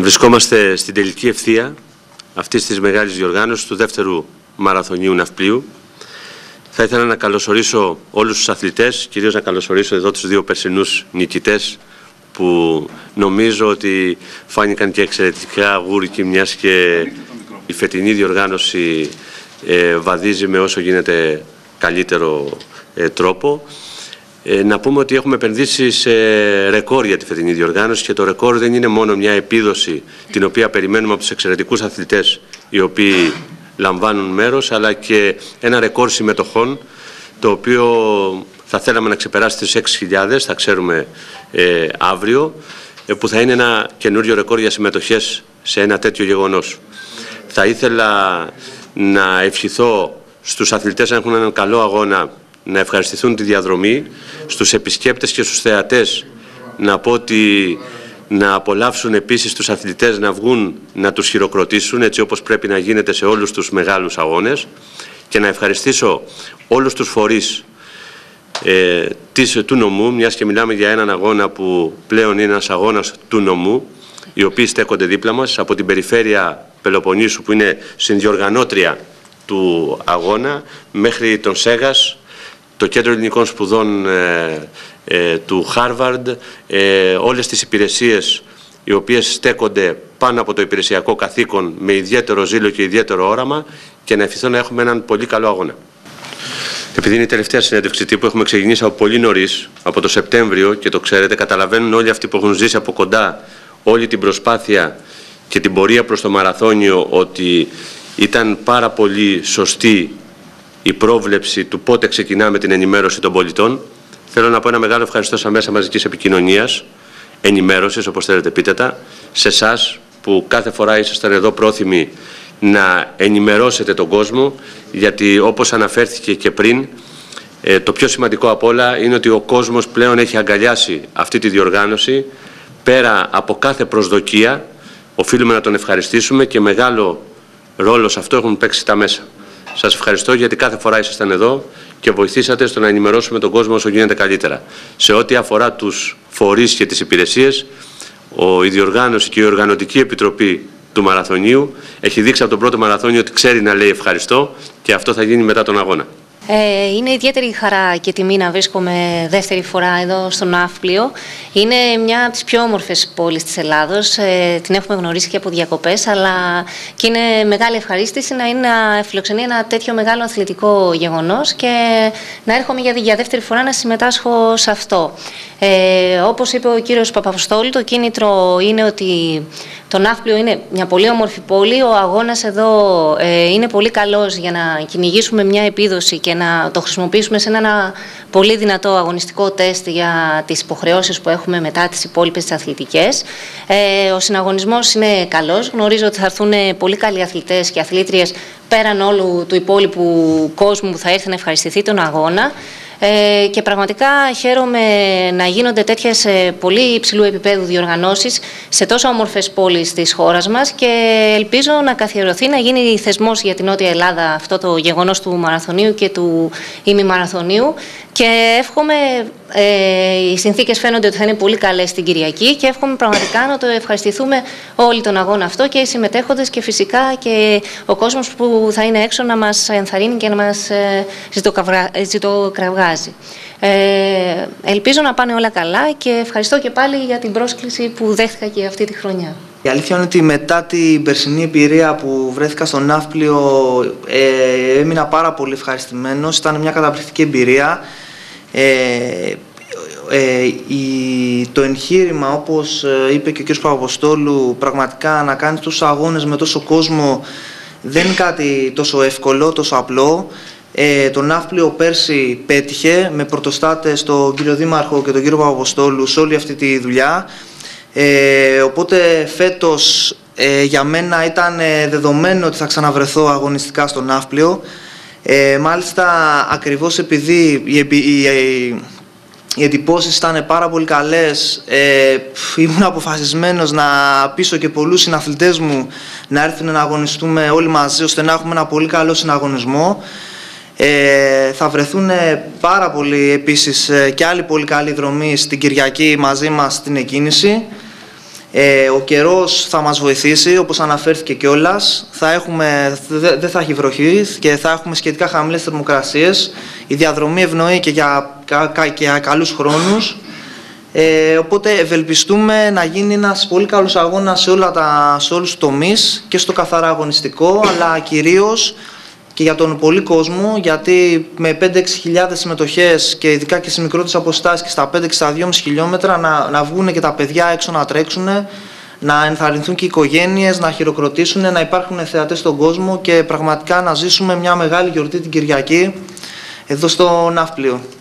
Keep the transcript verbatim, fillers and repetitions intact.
Βρισκόμαστε στην τελική ευθεία αυτής της μεγάλης διοργάνωσης του δεύτερου μαραθωνίου ναυπλίου. Θα ήθελα να καλωσορίσω όλους τους αθλητές, κυρίως να καλωσορίσω εδώ τους δύο περσινούς νικητές που νομίζω ότι φάνηκαν και εξαιρετικά γούρικοι, μιας και η φετινή διοργάνωση ε, βαδίζει με όσο γίνεται καλύτερο ε, τρόπο. Ε, να πούμε ότι έχουμε επενδύσει σε ρεκόρ για τη φετινή διοργάνωση και το ρεκόρ δεν είναι μόνο μια επίδοση την οποία περιμένουμε από τους εξαιρετικούς αθλητές οι οποίοι λαμβάνουν μέρος, αλλά και ένα ρεκόρ συμμετοχών το οποίο θα θέλαμε να ξεπεράσει τις έξι χιλιάδες, θα ξέρουμε ε, αύριο, ε, που θα είναι ένα καινούριο ρεκόρ για συμμετοχές σε ένα τέτοιο γεγονός. Θα ήθελα να ευχηθώ στους αθλητές να έχουν έναν καλό αγώνα, να ευχαριστηθούν τη διαδρομή, στους επισκέπτες και στους θεατές να πω ότι να απολαύσουν επίσης τους αθλητές να βγουν να τους χειροκροτήσουν έτσι όπως πρέπει να γίνεται σε όλους τους μεγάλους αγώνες, και να ευχαριστήσω όλους τους φορείς ε, της, του νομού, μιας και μιλάμε για έναν αγώνα που πλέον είναι ένας αγώνας του νομού, οι οποίοι στέκονται δίπλα μας από την περιφέρεια Πελοποννήσου που είναι συνδιοργανώτρια του αγώνα, μέχρι τον ΣΕΓΑΣ, το Κέντρο Ελληνικών Σπουδών ε, ε, του Χάρβαρντ, ε, όλες τις υπηρεσίες οι οποίες στέκονται πάνω από το υπηρεσιακό καθήκον με ιδιαίτερο ζήλο και ιδιαίτερο όραμα, και να ευχηθώ να έχουμε έναν πολύ καλό αγώνα. Επειδή είναι η τελευταία συνέντευξη τύπου, έχουμε ξεκινήσει από πολύ νωρίς, από το Σεπτέμβριο, και το ξέρετε, καταλαβαίνουν όλοι αυτοί που έχουν ζήσει από κοντά όλη την προσπάθεια και την πορεία προς το μαραθώνιο ότι ήταν πάρα πολύ σωστή η πρόβλεψη του πότε ξεκινάμε την ενημέρωση των πολιτών. Θέλω να πω ένα μεγάλο ευχαριστώ στα μέσα μαζικής επικοινωνίας, ενημέρωσης, όπως θέλετε πείτε τα, σε εσάς που κάθε φορά ήσασταν εδώ πρόθυμοι να ενημερώσετε τον κόσμο, γιατί όπως αναφέρθηκε και πριν, ε, το πιο σημαντικό απ' όλα είναι ότι ο κόσμος πλέον έχει αγκαλιάσει αυτή τη διοργάνωση πέρα από κάθε προσδοκία. Οφείλουμε να τον ευχαριστήσουμε και μεγάλο ρόλο σε αυτό έχουν παίξει τα μέσα. Σας ευχαριστώ γιατί κάθε φορά ήσασταν εδώ και βοηθήσατε στο να ενημερώσουμε τον κόσμο όσο γίνεται καλύτερα. Σε ό,τι αφορά τους φορείς και τις υπηρεσίες, ο, η διοργάνωση και η οργανωτική επιτροπή του μαραθωνίου έχει δείξει από τον πρώτο μαραθώνιο ότι ξέρει να λέει ευχαριστώ, και αυτό θα γίνει μετά τον αγώνα. Ε, είναι ιδιαίτερη χαρά και τιμή να βρίσκομαι δεύτερη φορά εδώ στο Ναύπλιο. Είναι μια από τις πιο όμορφες πόλεις της Ελλάδος. Ε, την έχουμε γνωρίσει και από διακοπές, αλλά και είναι μεγάλη ευχαρίστηση να, είναι, να φιλοξενεί ένα τέτοιο μεγάλο αθλητικό γεγονός και να έρχομαι για, για δεύτερη φορά να συμμετάσχω σε αυτό. Ε, όπως είπε ο κύριος Παπαποστόλου, το κίνητρο είναι ότι το Ναύπλιο είναι μια πολύ όμορφη πόλη. Ο αγώνας εδώ ε, είναι πολύ καλός για να κυνηγήσουμε μια επίδοση και να το χρησιμοποιήσουμε σε ένα πολύ δυνατό αγωνιστικό τεστ για τις υποχρεώσεις που έχουμε μετά τις υπόλοιπες τις αθλητικές. Ε, ο συναγωνισμός είναι καλός. Γνωρίζω ότι θα έρθουν πολύ καλοί αθλητές και αθλήτριες πέραν όλου του υπόλοιπου κόσμου που θα έρθει να ευχαριστηθεί τον αγώνα. Ε, και πραγματικά χαίρομαι να γίνονται τέτοιες ε, πολύ υψηλού επίπεδου διοργανώσεις σε τόσο όμορφες πόλεις της χώρας μας, και ελπίζω να καθιερωθεί, να γίνει θεσμός για την Νότια Ελλάδα αυτό το γεγονός του μαραθωνίου και του ημιμαραθωνίου, και εύχομαι, ε, οι συνθήκες φαίνονται ότι θα είναι πολύ καλές την Κυριακή, και εύχομαι πραγματικά να το ευχαριστηθούμε όλοι τον αγώνα αυτό, και οι συμμετέχοντες και φυσικά και ο κόσμος που θα είναι έξω να μας ενθαρρύνει και να μας ε, ζητοκραυγάζει. Ε, ελπίζω να πάνε όλα καλά και ευχαριστώ και πάλι για την πρόσκληση που δέχτηκα και αυτή τη χρονιά. Η αλήθεια είναι ότι μετά την περσινή εμπειρία που βρέθηκα στο Ναύπλιο ε, έμεινα πάρα πολύ ευχαριστημένος. Ήταν μια καταπληκτική εμπειρία. Ε, ε, η, το εγχείρημα, όπως είπε και ο κ. Παπαποστόλου, πραγματικά να κάνει τόσους αγώνες με τόσο κόσμο δεν είναι κάτι τόσο εύκολο, τόσο απλό. Ε, το Ναύπλιο πέρσι πέτυχε με πρωτοστάτες τον κύριο Δήμαρχο και τον κύριο Παπαποστόλου σε όλη αυτή τη δουλειά. Ε, οπότε φέτος ε, για μένα ήταν ε, δεδομένο ότι θα ξαναβρεθώ αγωνιστικά στο Ναύπλιο. Ε, μάλιστα ακριβώς επειδή οι, οι, οι, οι εντυπώσεις ήταν πάρα πολύ καλές, ε, ήμουν αποφασισμένος να πείσω και πολλούς συναθλητές μου να έρθουν να αγωνιστούμε όλοι μαζί, ώστε να έχουμε ένα πολύ καλό συναγωνισμό. Ε, θα βρεθούν πάρα πολλοί επίσης και άλλοι πολύ καλοί δρομείς την Κυριακή μαζί μας στην εκκίνηση. Ε, ο καιρός θα μας βοηθήσει, όπως αναφέρθηκε κιόλας. Θα έχουμε, δεν δε θα έχει βροχή και θα έχουμε σχετικά χαμηλές θερμοκρασίες. Η διαδρομή ευνοεί και για, κα, και για καλούς χρόνους. Ε, οπότε ευελπιστούμε να γίνει ένας πολύ καλός αγώνας σε, όλα τα, σε όλους τους τομείς και στο καθαρά αγωνιστικό, αλλά κυρίως και για τον πολύ κόσμο, γιατί με πέντε έξι χιλιάδες συμμετοχές και ειδικά και σε μικρότερες αποστάσεις και στα πέντε και δυόμισι χιλιόμετρα να, να βγουν και τα παιδιά έξω να τρέξουν, να ενθαρρυνθούν και οι οικογένειες, να χειροκροτήσουν, να υπάρχουν θεατές στον κόσμο και πραγματικά να ζήσουμε μια μεγάλη γιορτή την Κυριακή εδώ στο Ναύπλιο.